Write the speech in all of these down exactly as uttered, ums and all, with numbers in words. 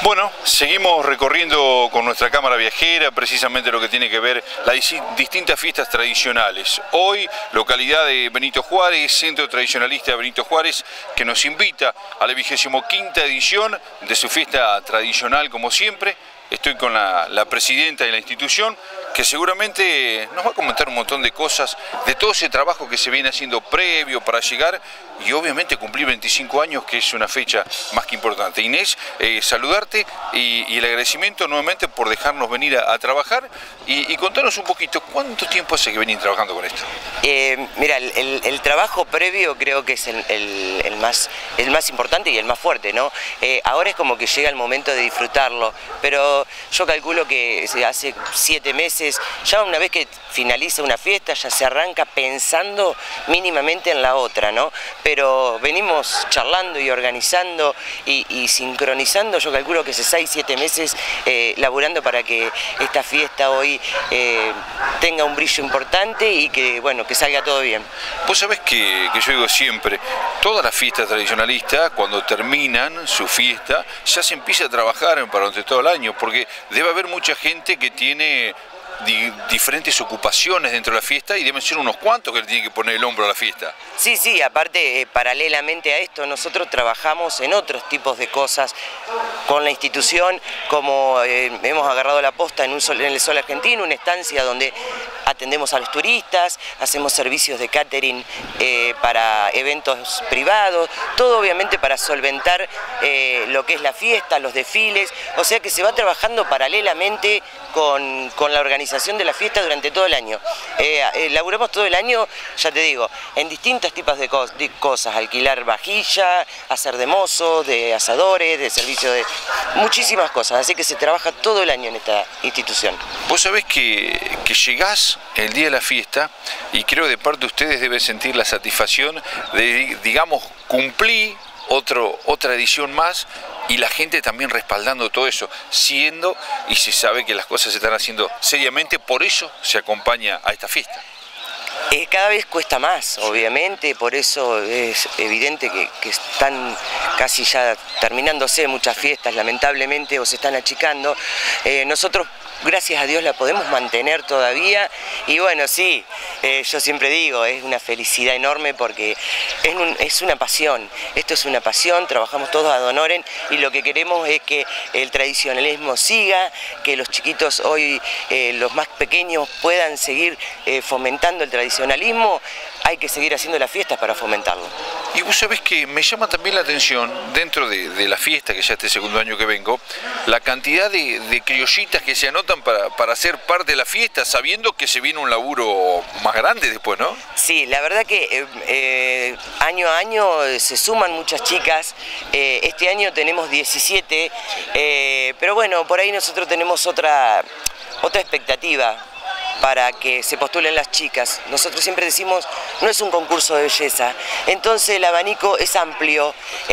Bueno, seguimos recorriendo con nuestra cámara viajera precisamente lo que tiene que ver las distintas fiestas tradicionales. Hoy, localidad de Benito Juárez, Centro Tradicionalista de Benito Juárez, que nos invita a la vigésima quinta edición de su fiesta tradicional, como siempre. Estoy con la, la presidenta de la institución, que seguramente nos va a comentar un montón de cosas, de todo ese trabajo que se viene haciendo previo para llegar y obviamente cumplir veinticinco años, que es una fecha más que importante. Inés, eh, saludarte y, y el agradecimiento nuevamente por dejarnos venir a, a trabajar y, y contarnos un poquito, ¿cuánto tiempo hace que venís trabajando con esto? Eh, mira, el, el, el trabajo previo creo que es el, el, el, más, el más importante y el más fuerte, ¿no? Eh, ahora es como que llega el momento de disfrutarlo, pero yo calculo que hace siete meses, ya una vez que finaliza una fiesta, ya se arranca pensando mínimamente en la otra, ¿no? Pero venimos charlando y organizando y, y sincronizando, yo calculo que hace seis, siete meses eh, laburando para que esta fiesta hoy eh, tenga un brillo importante y que, bueno, que salga todo bien. Vos sabés que, que yo digo siempre, todas las fiestas tradicionalistas, cuando terminan su fiesta, ya se empieza a trabajar para durante todo el año, porque debe haber mucha gente que tiene Di diferentes ocupaciones dentro de la fiesta y deben ser unos cuantos que le tienen que poner el hombro a la fiesta. Sí, sí, aparte, eh, paralelamente a esto, nosotros trabajamos en otros tipos de cosas con la institución, como eh, hemos agarrado la posta en, un sol, en el Sol Argentino, una estancia donde atendemos a los turistas, hacemos servicios de catering eh, para eventos privados, todo obviamente para solventar eh, lo que es la fiesta, los desfiles, o sea que se va trabajando paralelamente con, con la organización de la fiesta durante todo el año. Eh, eh, laburamos todo el año, ya te digo, en distintos tipos de, cos de cosas, alquilar vajilla, hacer de mozos, de asadores, de servicio de muchísimas cosas, así que se trabaja todo el año en esta institución. Vos sabés que, que llegás el día de la fiesta y creo que de parte de ustedes deben sentir la satisfacción de, digamos, cumplir Otro, otra edición más y la gente también respaldando todo eso, siendo y se sabe que las cosas se están haciendo seriamente, por eso se acompaña a esta fiesta. Eh, cada vez cuesta más, obviamente, por eso es evidente que, que están casi ya terminándose muchas fiestas, lamentablemente, o se están achicando. Eh, nosotros, gracias a Dios, la podemos mantener todavía y bueno, sí, eh, yo siempre digo, es una felicidad enorme porque es, un, es una pasión, esto es una pasión, trabajamos todos ad honorem y lo que queremos es que el tradicionalismo siga, que los chiquitos hoy, eh, los más pequeños, puedan seguir eh, fomentando el tradicionalismo. Hay que seguir haciendo las fiestas para fomentarlo. Y vos sabés que me llama también la atención, dentro de, de la fiesta, que ya este segundo año que vengo, la cantidad de, de criollitas que se anotan para, para ser parte de la fiesta, sabiendo que se viene un laburo más grande después, ¿no? Sí, la verdad que eh, eh, año a año se suman muchas chicas, eh, este año tenemos diecisiete, eh, pero bueno, por ahí nosotros tenemos otra, otra expectativa para que se postulen las chicas. Nosotros siempre decimos, no es un concurso de belleza, entonces el abanico es amplio,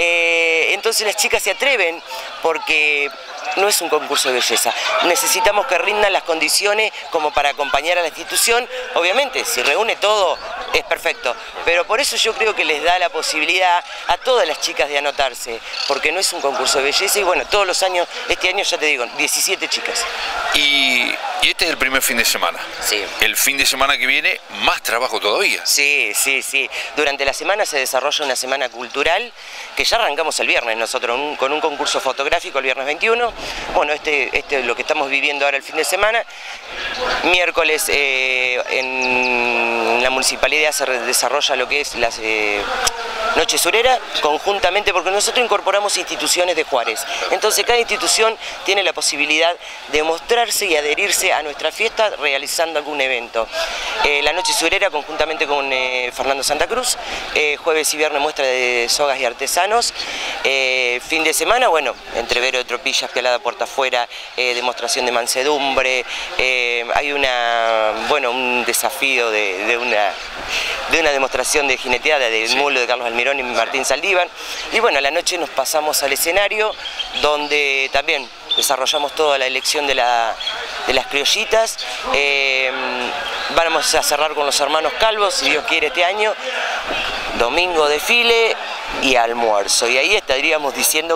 eh, entonces las chicas se atreven porque no es un concurso de belleza. Necesitamos que rindan las condiciones como para acompañar a la institución. Obviamente, si reúne todo, es perfecto. Pero por eso yo creo que les da la posibilidad a todas las chicas de anotarse, porque no es un concurso de belleza y bueno, todos los años, este año ya te digo, diecisiete chicas. Y, y este es el primer fin de semana. Sí. El fin de semana que viene, más trabajo todavía. Sí, sí, sí. Durante la semana se desarrolla una semana cultural, que ya arrancamos el viernes nosotros, un, con un concurso fotográfico el viernes veintiuno. Bueno, este, este es lo que estamos viviendo ahora el fin de semana. Miércoles eh, en la municipalidad se desarrolla lo que es la eh, Noche Surera, conjuntamente, porque nosotros incorporamos instituciones de Juárez. Entonces cada institución tiene la posibilidad de mostrarse y adherirse a nuestra fiesta realizando algún evento. Eh, la Noche Surera conjuntamente con eh, Fernando Santa Cruz, eh, jueves y viernes muestra de sogas y artesanos. Eh, fin de semana, bueno, entrevero de tropillas, pelada puerta afuera, eh, demostración de mansedumbre, eh, hay una, bueno, un desafío de, de, una, de una demostración de jineteada del sí. mulo de Carlos Almirón y Martín Saldívar. Y bueno, a la noche nos pasamos al escenario donde también desarrollamos toda la elección de, la, de las criollitas. Eh, vamos a cerrar con los hermanos Calvos, si Dios quiere, este año. Domingo desfile y almuerzo. Y ahí estaríamos diciendo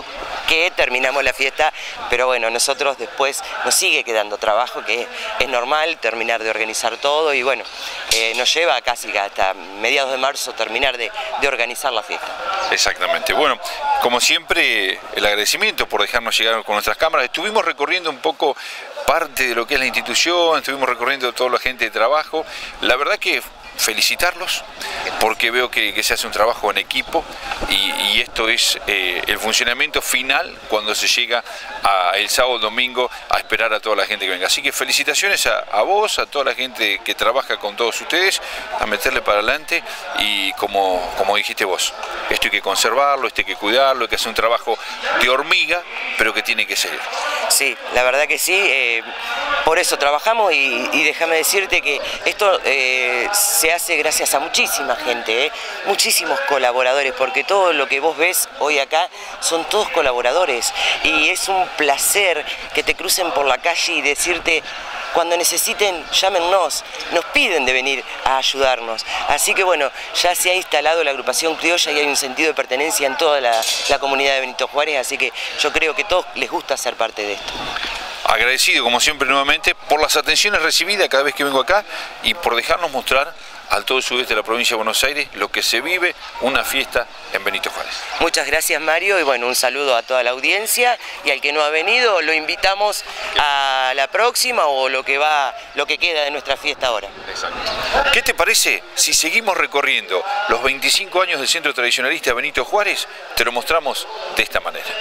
que terminamos la fiesta, pero bueno, nosotros después nos sigue quedando trabajo, que es normal terminar de organizar todo y bueno, eh, nos lleva casi hasta mediados de marzo terminar de, de organizar la fiesta. Exactamente. Bueno, como siempre, el agradecimiento por dejarnos llegar con nuestras cámaras. Estuvimos recorriendo un poco parte de lo que es la institución, estuvimos recorriendo toda la gente de trabajo. La verdad que felicitarlos porque veo que, que se hace un trabajo en equipo y, y esto es eh, el funcionamiento final cuando se llega a el sábado domingo a esperar a toda la gente que venga. Así que felicitaciones a, a vos, a toda la gente que trabaja con todos ustedes, a meterle para adelante y como, como dijiste vos, esto hay que conservarlo, esto hay que cuidarlo, hay que hacer un trabajo de hormiga, pero que tiene que seguir. Sí, la verdad que sí, eh, por eso trabajamos y, y déjame decirte que esto eh, se hace gracias a muchísima gente, eh, muchísimos colaboradores, porque todo lo que vos ves hoy acá son todos colaboradores y es un placer que te crucen por la calle y decirte: cuando necesiten, llámennos, nos piden de venir a ayudarnos. Así que bueno, ya se ha instalado la agrupación criolla y hay un sentido de pertenencia en toda la, la comunidad de Benito Juárez, así que yo creo que a todos les gusta ser parte de esto. Agradecido, como siempre, nuevamente, por las atenciones recibidas cada vez que vengo acá y por dejarnos mostrar al todo el sudeste de la provincia de Buenos Aires lo que se vive una fiesta en Benito Juárez. Muchas gracias, Mario, y bueno, un saludo a toda la audiencia y al que no ha venido lo invitamos a la próxima o lo que va, lo que queda de nuestra fiesta ahora. Exacto. ¿Qué te parece si seguimos recorriendo los veinticinco años del Centro Tradicionalista Benito Juárez? Te lo mostramos de esta manera.